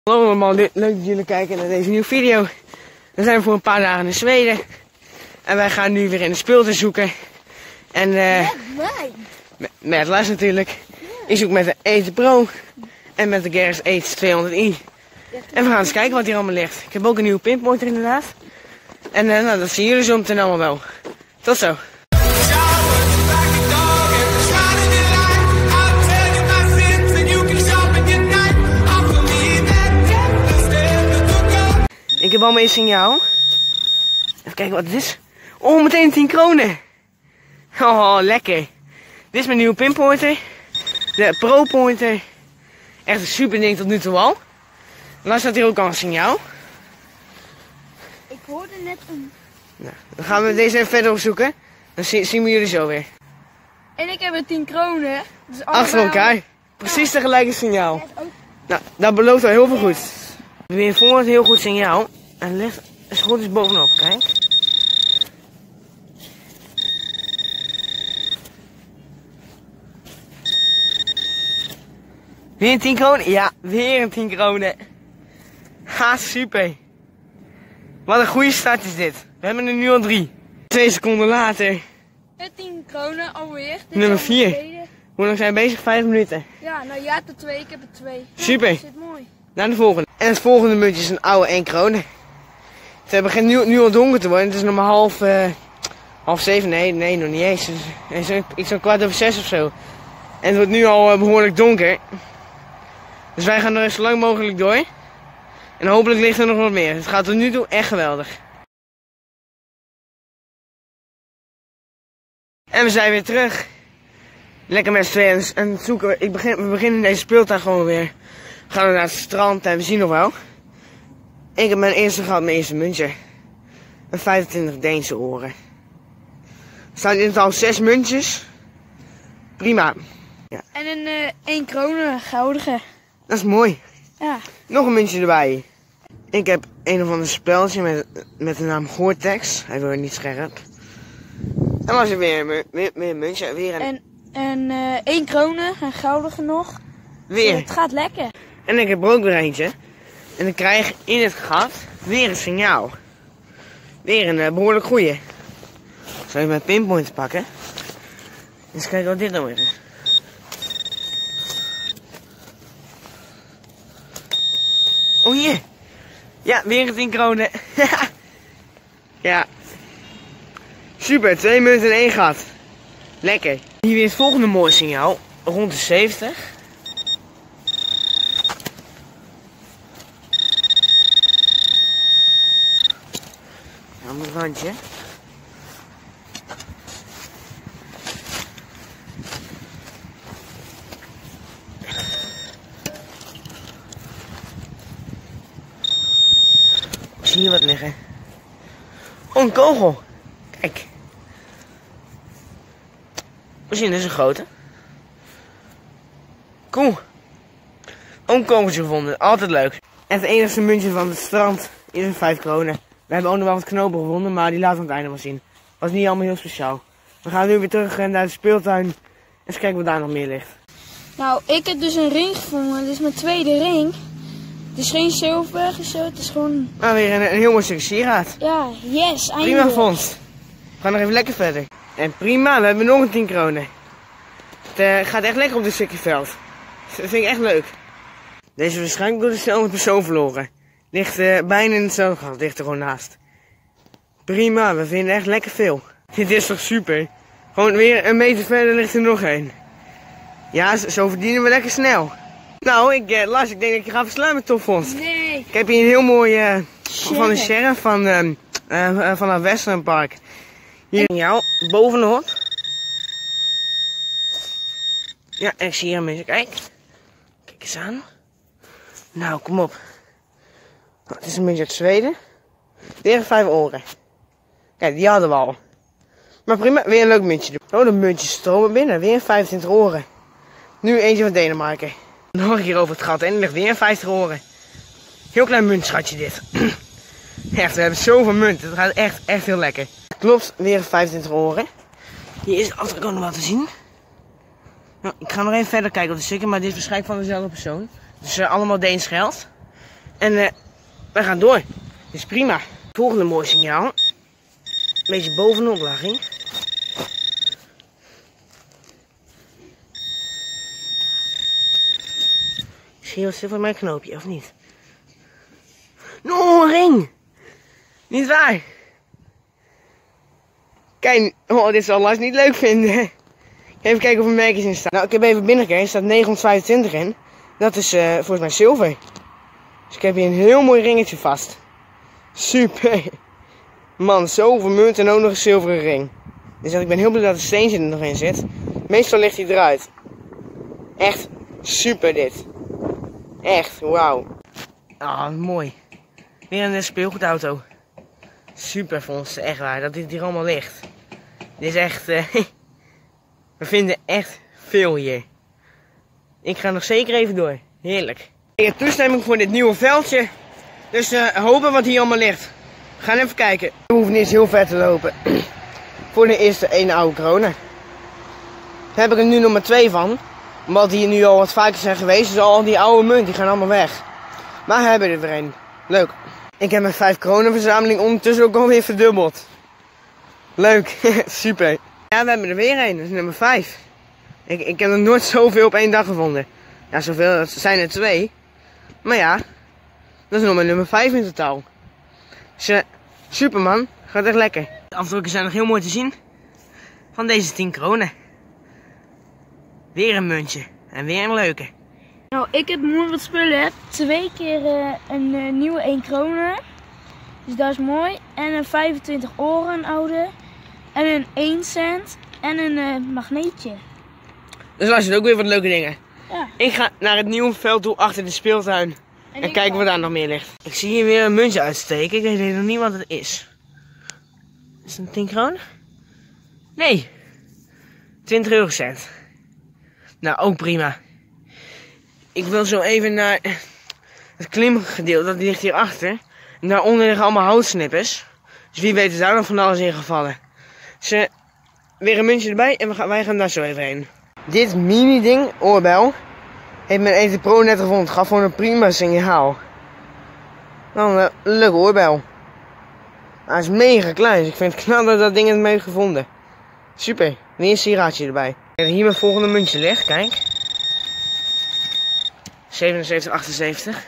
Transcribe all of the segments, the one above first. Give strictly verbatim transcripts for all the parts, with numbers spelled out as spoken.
Hallo allemaal, leuk dat jullie kijken naar deze nieuwe video. We zijn voor een paar dagen in Zweden. En wij gaan nu weer in de speeltuin zoeken. En uh, met mij? Met, met Lars natuurlijk. Ja. Ik zoek met de Ete Pro. En met de Garris Age tweehonderd i. En we gaan eens kijken wat hier allemaal ligt. Ik heb ook een nieuwe pinpointer inderdaad. En uh, nou, dat zien jullie zo meteen allemaal wel. Tot zo. Ik heb al mijn signaal. Even kijken wat het is. Oh, meteen tien kronen. Oh, lekker. Dit is mijn nieuwe pinpointer. De Pro Pointer. Echt een super ding tot nu toe al. En dan staat hier ook al een signaal. Ik hoorde net een... Nou, dan gaan we deze even verder opzoeken. Dan zien, zien we jullie zo weer. En ik heb een tien kronen. Dus achter elkaar. Precies tegelijk signaal. Ja, nou, dat belooft wel heel veel goed. We hebben hier voor een heel goed signaal. En ligt is goed is bovenop, kijk. Weer een tien kronen? Ja, weer een tien kronen. Ha, super. Wat een goede start is dit. We hebben er nu al drie. Twee seconden later. tien kronen alweer. Dit Nummer vier. Hoe lang zijn we bezig? Vijf minuten. Ja, nou jij hebt er twee, ik heb er twee. Super. Ja, dat zit mooi. Naar de volgende. En het volgende muntje is een oude één kronen. Het begint nu, nu al donker te worden. Het is nog maar half, uh, half zeven. Nee, nee, nog niet eens. Het is iets zo'n kwart over zes of zo. En het wordt nu al uh, behoorlijk donker. Dus wij gaan er zo lang mogelijk door. En hopelijk ligt er nog wat meer. Het gaat tot nu toe echt geweldig. En we zijn weer terug. Lekker met z'n tweeën en zoeken. Ik begin, we beginnen deze speeltuin gewoon weer. We gaan naar het strand en we zien nog wel. Ik heb mijn eerste gehad, mijn eerste muntje. Een vijfentwintig Deense oren. Er staan in totaal zes muntjes. Prima. Ja. En een uh, één kronen goudige. Dat is mooi. Ja. Nog een muntje erbij. Ik heb een of ander speltje met, met de naam Gore-Tex. Hij wordt niet scherp. En was er weer, weer, weer een muntje. Weer een... En, en uh, één kronen, een goudige nog. Weer. Ja, het gaat lekker. En ik heb er ook weer eentje. En ik krijg in het gat weer een signaal. Weer een uh, behoorlijk goeie. Ik zal even mijn pinpointer pakken. Eens kijken wat dit nou weer is. Oh hier. Ja, weer een tien kronen. Ja. Super, twee munten in één gat. Lekker. Hier weer het volgende mooie signaal. Rond de zeventig. Aan het randje. Ik zie hier wat liggen. Oh, een kogel. Kijk. We zien dus een grote. Cool. Ook een kogeltje gevonden. Altijd leuk. En het enige muntje van het strand is een vijf kronen. We hebben ook nog wel wat knopen gevonden, maar die laten we aan het einde wel zien. Was niet allemaal heel speciaal. We gaan nu weer terug naar de speeltuin. En eens kijken wat daar nog meer ligt. Nou, ik heb dus een ring gevonden. Dit is mijn tweede ring. Het is geen zilver of zo, het is gewoon... Nou, weer een, een heel mooi stukje sieraad. Ja, yes, eindelijk. Prima vondst. We gaan nog even lekker verder. En prima, we hebben nog een tien kronen. Het uh, gaat echt lekker op dit stukje veld. Dat vind ik echt leuk. Deze is waarschijnlijk door dezelfde persoon verloren. Ligt uh, bijna in hetzelfde gat, ligt er gewoon naast. Prima, we vinden echt lekker veel. Dit is toch super. Gewoon weer een meter verder ligt er nog één. Ja, zo verdienen we lekker snel. Nou, ik, uh, Lars, ik denk dat je gaat verslaan met topvondst. Nee. Ik heb hier een heel mooi uh, van de sheriff van, uh, uh, van het Western Park. Hier en jou, bovenop. Ja, en ik zie hier mensen. Kijk. Kijk eens aan. Nou, kom op. Het is een muntje uit Zweden. Weer vijf oren. Kijk, die hadden we al. Maar prima, weer een leuk muntje. Oh, de muntjes stromen binnen. Weer vijfentwintig oren. Nu eentje van Denemarken. Nog een keer over het gat en er ligt weer vijftig oren. Heel klein muntschatje dit. Echt, we hebben zoveel munten. Het gaat echt, echt heel lekker. Klopt, weer vijfentwintig oren. Hier is het andere ook nog wat te zien. Nou, ik ga nog even verder kijken op de sticker, maar dit is waarschijnlijk van dezelfde persoon. Dus uh, allemaal Deens geld. En uh, wij gaan door. Dit is prima. Volgende mooi signaal. Een beetje bovenop lag hij. Zie je wat van mijn knoopje, of niet? No, een ring! Niet waar! Kijk, oh, dit zal Lars niet leuk vinden. Even kijken of er merkjes in staan. Nou, ik heb even binnengekeken, er staat negenhonderdvijfentwintig in. Dat is uh, volgens mij zilver. Dus ik heb hier een heel mooi ringetje vast. Super! Man, zoveel munt en ook nog een zilveren ring. Dus ik ben heel blij dat er steentje er nog in zit. Meestal ligt hij eruit. Echt super dit. Echt, wauw. Ah, mooi. Weer een speelgoedauto. Super vondst, echt waar, dat dit hier allemaal ligt. Dit is echt, uh, we vinden echt veel hier. Ik ga nog zeker even door. Heerlijk. Ik heb toestemming voor dit nieuwe veldje. Dus uh, hopen wat hier allemaal ligt. We gaan even kijken. We hoeven niet eens heel ver te lopen. Voor de eerste ene oude kronen. Daar heb ik er nu nog maar twee van. Omdat die hier nu al wat vaker zijn geweest. Dus al die oude munten die gaan allemaal weg. Maar we hebben er weer een. Leuk. Ik heb mijn vijf kronenverzameling ondertussen ook alweer verdubbeld. Leuk. Super. Ja, we hebben er weer een. Dat is nummer vijf. Ik, ik heb er nooit zoveel op één dag gevonden. Ja, zoveel. Dat zijn er twee. Maar ja. Dat is nog maar nummer vijf in totaal. Dus uh, super man. Gaat echt lekker. De afdrukken zijn nog heel mooi te zien. Van deze tien kronen. Weer een muntje. En weer een leuke. Nou, ik heb mooi wat spullen. Twee keer uh, een uh, nieuwe één kronen. Dus dat is mooi. En een vijfentwintig oren, een oude. En een één cent. En een uh, magneetje. Dus luister ook weer wat leuke dingen. Ja. Ik ga naar het nieuwe veld toe achter de speeltuin. En, en kijken wat daar nog meer ligt. Ik zie hier weer een muntje uitsteken. Ik weet nog niet wat het is. Is het een tien kroon? Nee. twintig eurocent. Nou, ook prima. Ik wil zo even naar het klimgedeelte, dat ligt hier achter. En daaronder liggen allemaal houtsnippers. Dus wie weet is daar nog van alles in gevallen. Dus uh, weer een muntje erbij en we gaan, wij gaan daar zo even heen. Dit mini ding, oorbel, heeft mijn Ete Pro net gevonden. Het gaf gewoon een prima signaal. Nou, een uh, leuke oorbel. Hij is mega klein, dus ik vind het knap dat dat ding het mee heeft gevonden. Super, weer een sieraadje erbij. Ik heb hier mijn volgende muntje ligt, kijk. zevenenzeventig, achtenzeventig.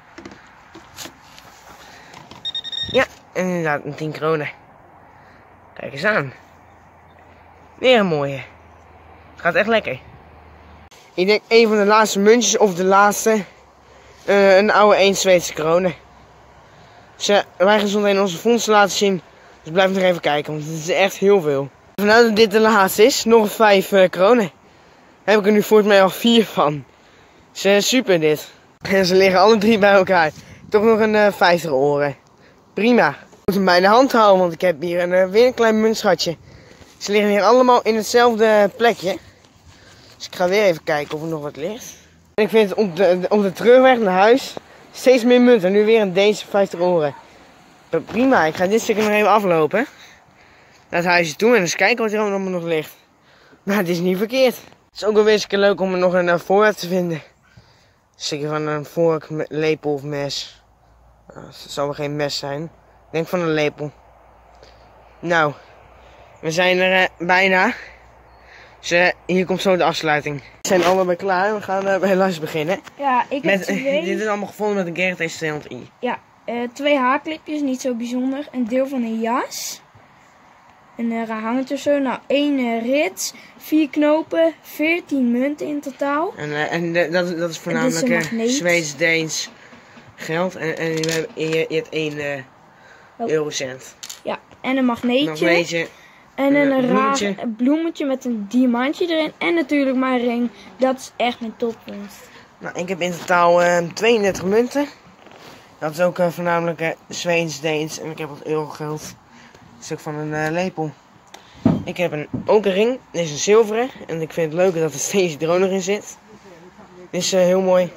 Ja, en inderdaad een tien kronen. Kijk eens aan. Weer een mooie. Het gaat echt lekker. Ik denk een van de laatste muntjes of de laatste. Uh, een oude één Zweedse kronen. Dus uh, wij gaan zo in onze fondsen laten zien. Dus blijf nog even kijken, want het is echt heel veel. Vanuit dat dit de laatste is, nog vijf uh, kronen. Heb ik er nu volgens mij al vier van. Dus uh, super dit. En ze liggen alle drie bij elkaar. Toch nog een uh, vijftig oren. Prima. Ik moet hem bij de hand houden, want ik heb hier een, uh, weer een klein muntschatje. Ze liggen hier allemaal in hetzelfde plekje. Dus ik ga weer even kijken of er nog wat ligt. En ik vind het op de, op de terugweg naar huis steeds meer munten. Nu weer een deze vijftig oren. Prima, ik ga dit stukje nog even aflopen. Naar het huisje toe en eens kijken wat er allemaal nog ligt. Maar het is niet verkeerd. Het is ook wel weer eens een keer leuk om er nog een uh, voorwerp te vinden. Een stukje van een vork, lepel of mes. Uh, het zal wel geen mes zijn. Ik denk van een lepel. Nou, we zijn er uh, bijna. Dus uh, hier komt zo de afsluiting. We zijn allebei klaar. We gaan uh, bij Lars beginnen. Ja, ik heb met, twee... Dit is allemaal gevonden met een Garrett S tweehonderd i. Ja, uh, twee haarclipjes, niet zo bijzonder. Een deel van een jas. Een uh, hangertje of zo. Nou, één uh, rits, vier knopen, veertien munten in totaal. En, uh, en de, dat, dat is voornamelijk uh, Zweeds-Deens geld. En, en je, hebt, je, je hebt één uh, oh. eurocent. Ja, en een magneetje. magneetje. En een, een bloemetje. raar bloemetje met een diamantje erin. En natuurlijk mijn ring. Dat is echt mijn topvondst. Nou, ik heb in totaal uh, tweeëndertig munten. Dat is ook uh, voornamelijk uh, Zweeds-Deens. En ik heb wat eurogeld. Een stuk van een uh, lepel. Ik heb een, ook een ring. Dit is een zilveren. En ik vind het leuk dat er steeds er ook nog in zit. Dit is uh, heel mooi.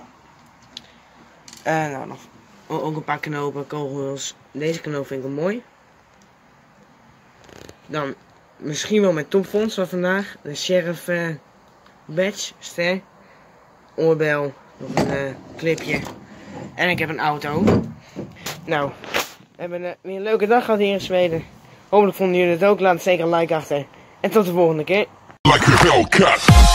Uh, nou, nog ook een paar knopen, kogels. Deze knoop vind ik wel mooi. Dan misschien wel mijn topvondst van vandaag. De Sheriff uh, Badge, ster. Oorbel. Nog een uh, clipje. En ik heb een auto. Nou, we hebben uh, weer een leuke dag gehad hier in Zweden. Hopelijk vonden jullie het ook. Laat zeker een like achter. En tot de volgende keer. Like a Hellcat.